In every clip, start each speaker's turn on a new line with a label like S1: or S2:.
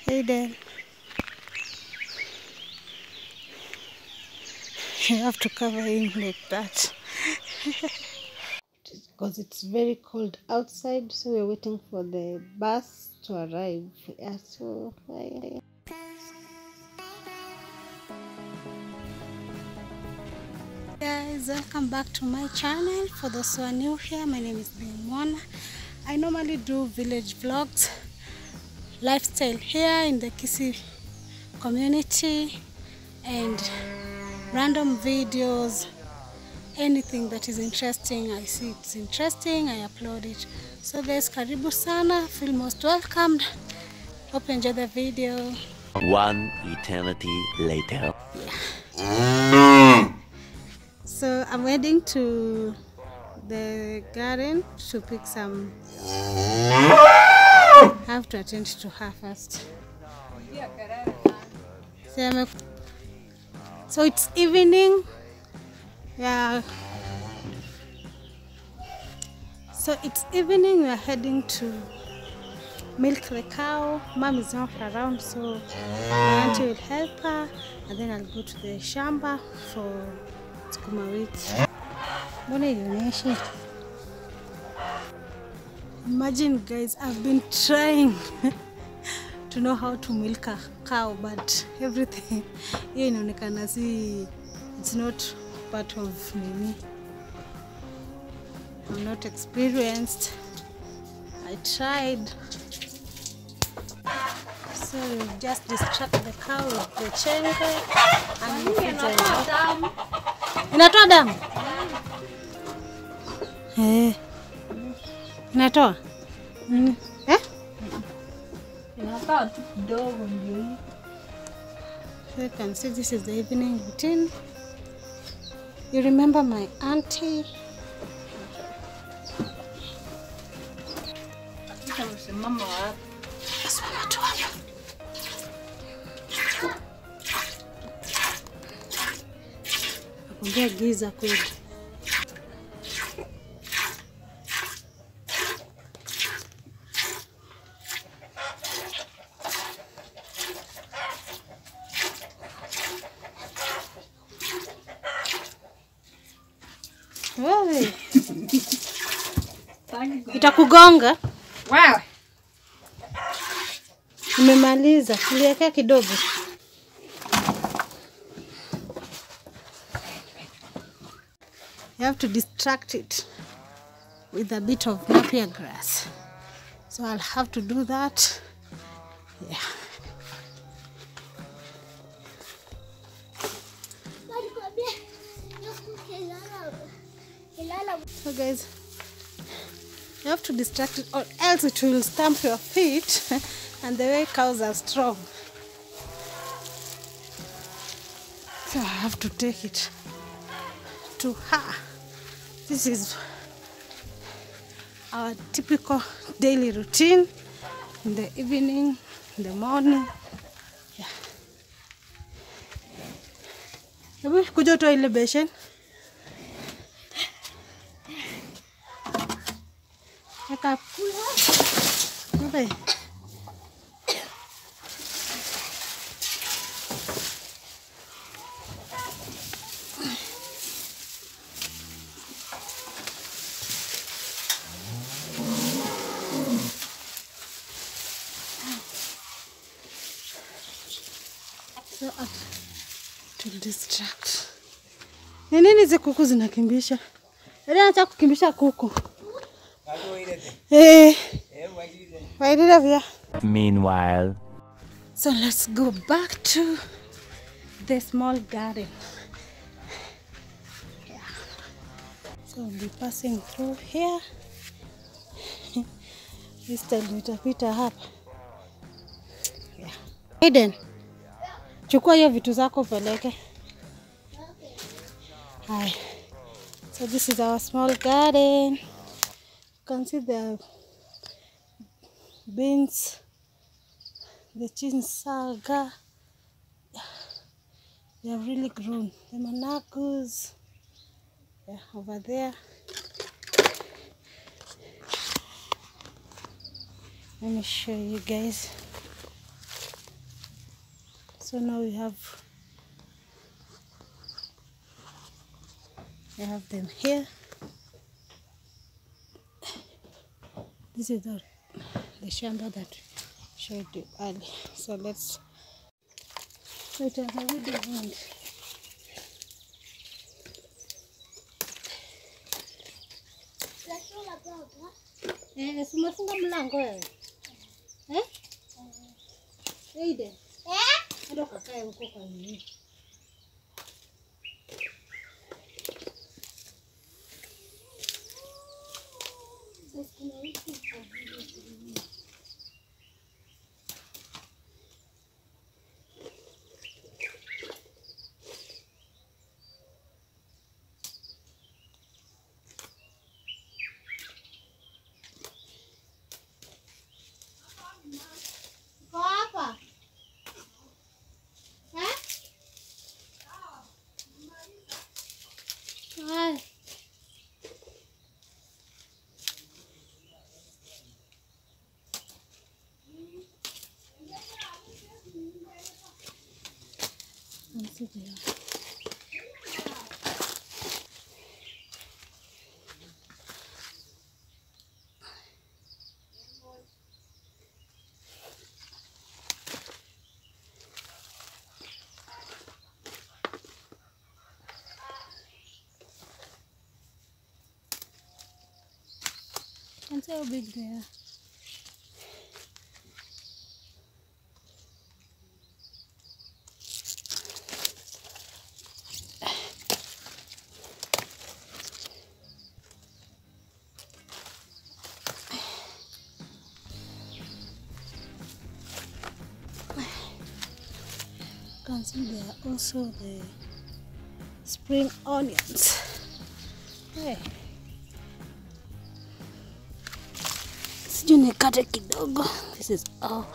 S1: Hayden, you have to cover him like that. Because it's very cold outside, so we're waiting for the bus to arrive. Yeah, so guys, welcome back to my channel. For those who are new here, my name is Mona. I normally do village vlogs, lifestyle here in the Kisii community, and random videos. Anything that is interesting, I see it's interesting, I upload it. So guys, karibu sana, feel most welcomed. Hope you enjoy the video.
S2: One eternity later.
S1: Yeah. So I'm heading to the garden to pick some. I have to attend to her first. So it's evening. Yeah. So it's evening. We are heading to milk the cow. Mom is not around, so my auntie will help her, and then I'll go to the shamba for sukuma wiki. Imagine guys, I've been trying to know how to milk a cow, but everything it's not part of me. I'm not experienced. I tried. So we just distract the cow with the chenge and inatoa damu. Inatoa?
S3: Inakaa tu kidogo ndio hii.
S1: So you can see this is the evening routine. You remember my auntie?
S3: Mama wapi?
S1: Simama tu hapa. Nakwambia giza kweli. Wewe. Itakugonga?
S3: Wow.
S1: Nimemaliza. Niliwekea kidogo. You have to distract it with a bit of napier grass. So I'll have to do that. Yeah. So guys, you have to distract it or else it will stamp your feet and the way cows are strong. So I have to take it to her. This is our typical daily routine in the evening, in the morning. Yeah. Kuja utoe ile beshen. Weka. Okay. So to distract. Ni nini hizi kuku zinakimbisha? Ndio anataka kukimbisha kuku.
S2: Meanwhile,
S1: so let's go back to the small garden. Yeah. So we'll be passing through here. This time nitapita hapa. Yeah. Hayden, chukua hiyo vitu zako peleke. Hi. So this is our small garden. You can see the beans, the chinsaga. They have really grown. The managos, yeah, over there. Let me show you guys. So now we have them here. This is the shamba that we showed you earlier. So let's wait until we do wind. Umefunga mlango wewe? Aiden. Ndio kakae huko kwa nini? Papa. Hi. And see how big they are. You can see there are also the spring onions. Hey. Sijui nikate kidogo. This is all.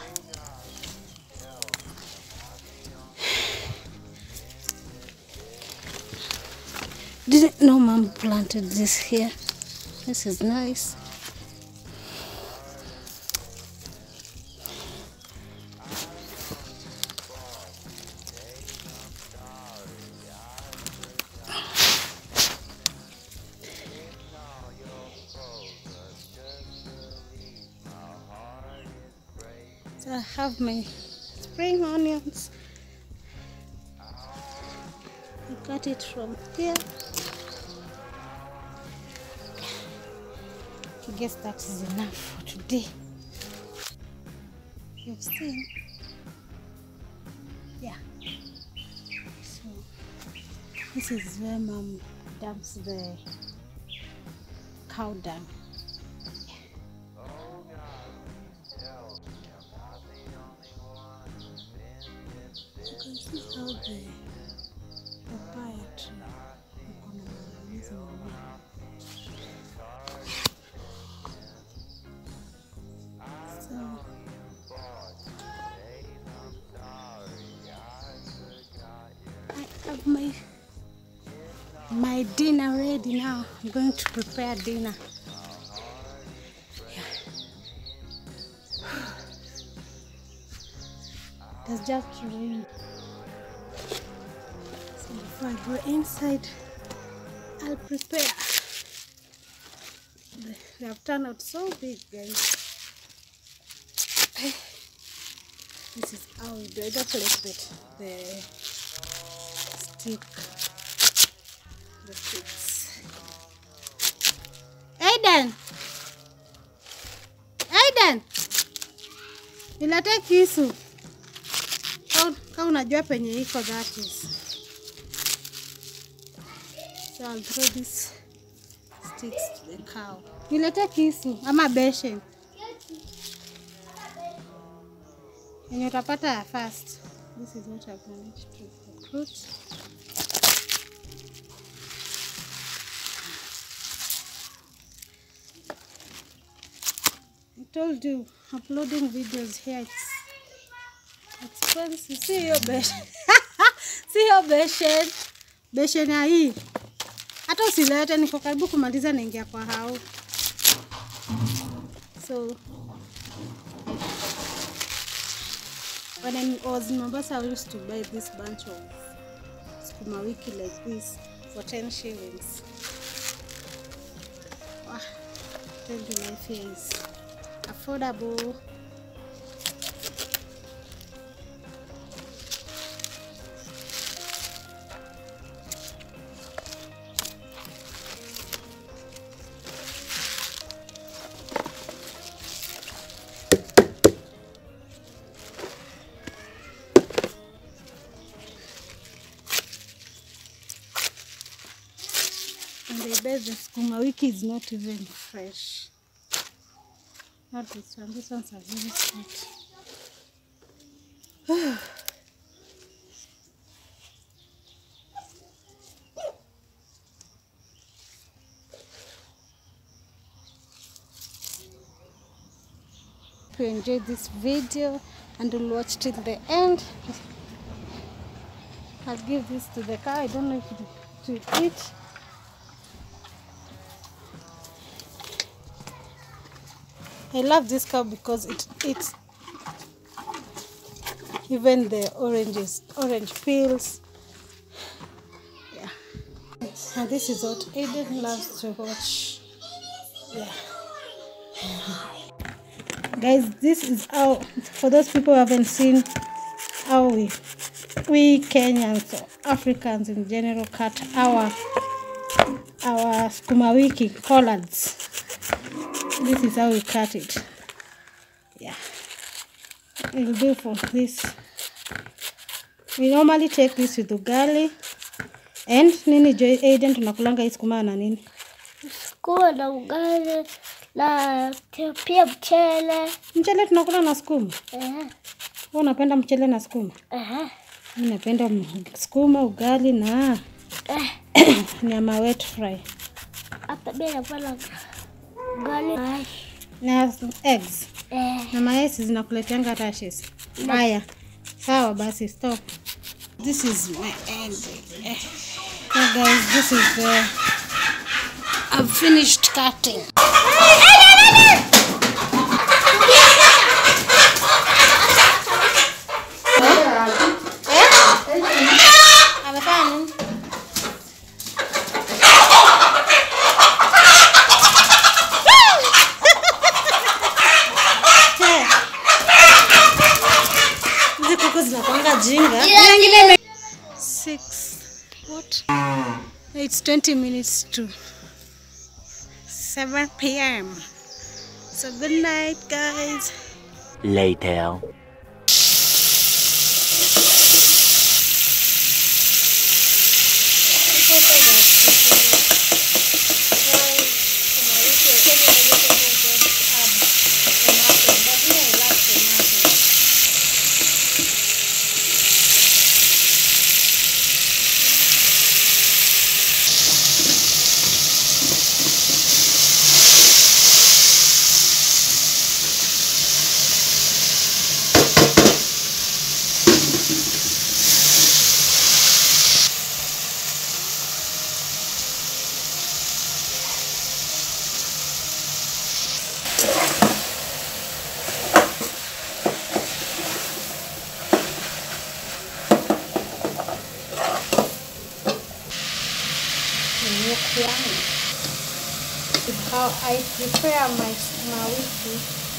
S1: Didn't know Mom planted this here. This is nice. So I have my spring onions. I cut it from here. I guess that is enough for today. You've seen? Yeah. So this is where Mom dumps the cow dung. You can see how the papaya tree is I have my dinner ready now. I'm going to prepare dinner. Yeah. There's just rain. So before I go inside, I'll prepare. They have turned out so big, guys. This is how we do it. Just like the sticks. Aiden! Aiden! Nilete kisu. Kama unajua penye iko, that is. So I'll throw these sticks to the cow. Nilete kisu ama beshen. And utapata first. This is what I've managed to recruit. I told you, uploading videos here, it's expensive. See your beshen. See your beshen. Beshen ya hii. Hata usilete, niko karibu kumaliza naingia kwa hao. So When I was in Mombasa, I used to buy this bunch of sukuma wiki like this for 10 shillings. Wow, tell you life here is affordable. And I bet the sukuma wiki is not even fresh. Not this one. These ones are very sweet. If you enjoyed this video and will watch till the end, I'll give this to the cow. I don't know if it will eat. I love this cow because it eats even the orange peels. Yeah. And this is what Aiden loves to watch. Yeah. Guys, this is how, for those people who haven't seen how we Kenyans or Africans in general cut our sukuma wiki collards. This is how we cut it. Yeah, it'll do for this. We normally take this with ugali and nini Joy Aiden tunakulanga hii sukuma na nini?
S4: Sukuma na ugali na pia mchele.
S1: Mchele tunakula na sukuma?
S4: Wewe
S1: unapenda mchele na sukuma? Mimi napenda sukuma, ugali na nyama wet fry.
S4: Hapa bila napenda ugali
S1: na eggs. Na mayai zinakuleteanga rashes. Haya. Sawa basi, stop. This is my end. So guys, this is I've finished cutting. Jinga. 6. What? It's 20 minutes to 7 p.m. So good night, guys.
S2: Later.
S1: How I prepare my wiki.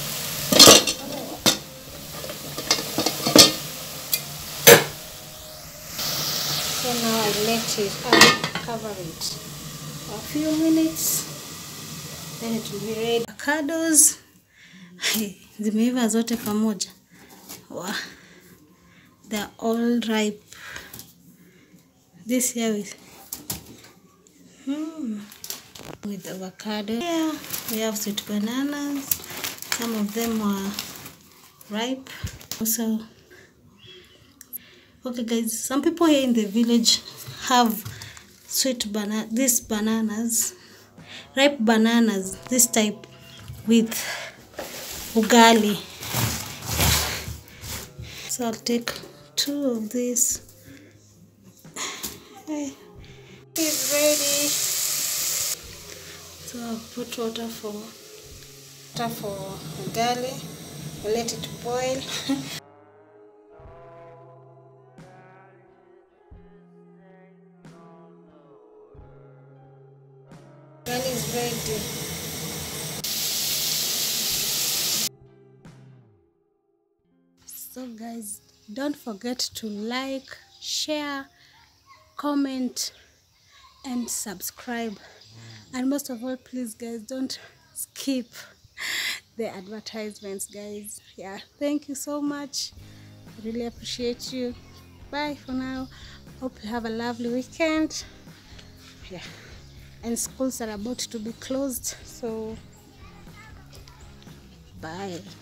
S1: So now I cover it for a few minutes. Then it will be ready. Avocados. Zimeiva zote pamoja. Wow. They're all ripe. This here is with avocado. Here we have sweet bananas. Some of them are ripe. Also, okay guys, some people here in the village have these bananas, ripe bananas, this type with ugali. So I'll take 2 of these. It's ready. So I'll put water for ugali. We'll let it boil. ready. So guys, don't forget to like, share, comment and subscribe, and most of all, please guys, don't skip the advertisements guys. Yeah, thank you so much, I really appreciate you. Bye for now, hope you have a lovely weekend. Yeah, and schools are about to be closed, so bye.